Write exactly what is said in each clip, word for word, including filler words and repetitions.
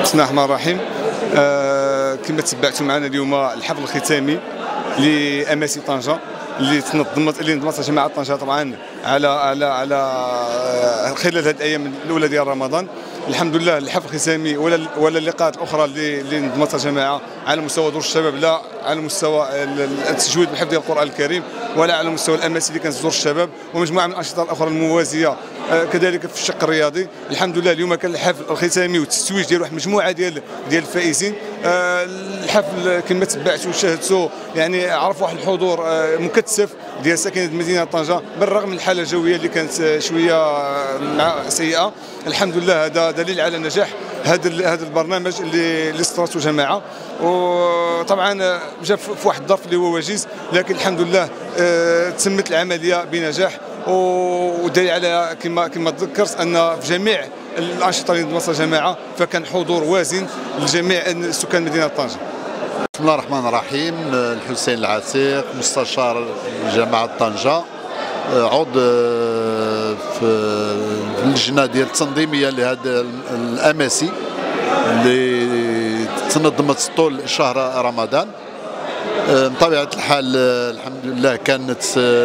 بسم الله الرحمن الرحيم. آه كما تبعتوا معنا اليوم الحفل الختامي لأماسي طنجة اللي تنظمت اللي نظمتها جماعة طنجة طبعا على على على خلال هذه الايام الاولى ديال رمضان. الحمد لله الحفل الختامي ولا ولا اللقاءات الاخرى اللي اللي نظمتها جماعه على مستوى دور الشباب، لا على مستوى التجويد بحفظ القران الكريم ولا على مستوى الاماسي اللي كانت دور الشباب ومجموعه من الانشطه الاخرى الموازيه كذلك في الشق الرياضي. الحمد لله اليوم كان الحفل الختامي والتتويج ديال واحد المجموعه ديال ديال الفائزين. الحفل كما تبعتوا وشاهدتوا يعني عرف واحد الحضور مكثف ديال ساكنه مدينه طنجه بالرغم من الحاله الجويه اللي كانت شويه سيئه. الحمد لله هذا دليل على نجاح هذا هذا البرنامج اللي اللي صدرته جماعه، وطبعا جا في واحد الظرف اللي هو وجيز، لكن الحمد لله تمت العمليه بنجاح. ودليل على كما كما تذكرت ان في جميع الانشطه اللي نظمتها جماعه فكان حضور وازن لجميع سكان مدينه طنجه. بسم الله الرحمن الرحيم. الحسين العتيق، مستشار جامعه طنجه، عضو في اللجنه ديال التنظيميه لهذا الاماسي اللي تنظمت طول شهر رمضان. بطبيعه الحال الحمد لله كانت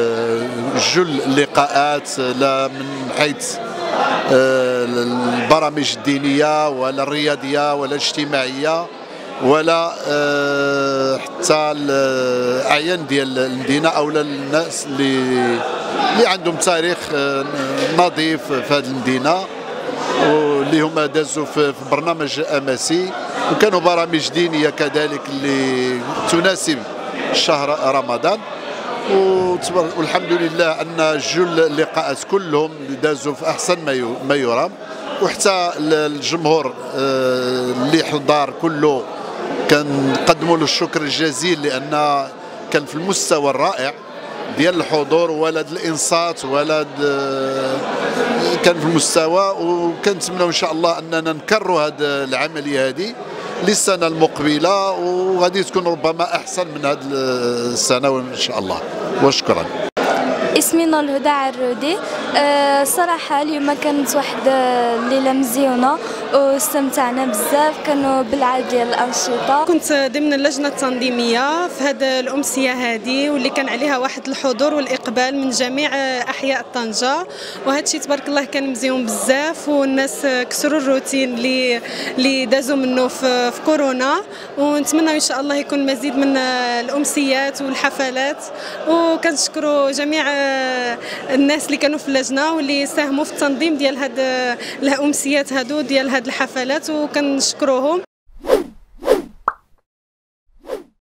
جل اللقاءات لا من حيث البرامج الدينيه ولا الرياضيه ولا الاجتماعيه ولا حتى الاعيان ديال المدينه او الناس اللي اللي عندهم تاريخ نظيف في هذه المدينه واللي هما دازوا في برنامج اماسي، وكانوا برامج دينيه كذلك اللي تناسب شهر رمضان. والحمد لله ان جل اللقاءات كلهم دازوا في احسن ما يرام، وحتى الجمهور اللي حضر كله كنقدموا له الشكر الجزيل لان كان في المستوى الرائع ديال الحضور ولا الانصات ولا كان في المستوى. وكنتمنوا ان شاء الله اننا نكرروا هذه العمليه هذه للسنه المقبله، وغادي تكون ربما احسن من هذه السنه ان شاء الله. وشكرا. اسمي نور الهدى عرودي. أه صراحة اليوم كانت واحد الليلة مزيونة واستمتعنا بزاف، كانوا بالعدد ديال الأنشطة. كنت ضمن اللجنة التنظيمية في هذه الأمسية هذه واللي كان عليها واحد الحضور والإقبال من جميع أحياء طنجة، وهذا الشيء تبارك الله كان مزيون بزاف، والناس كسروا الروتين اللي اللي دازوا منه في, في كورونا. ونتمنى إن شاء الله يكون مزيد من الأمسيات والحفلات، وكنشكروا جميع الناس اللي كانوا في اللجنه واللي ساهموا في التنظيم ديال هاد الامسيات هادو ديال هاد الحفلات، وكنشكروهم.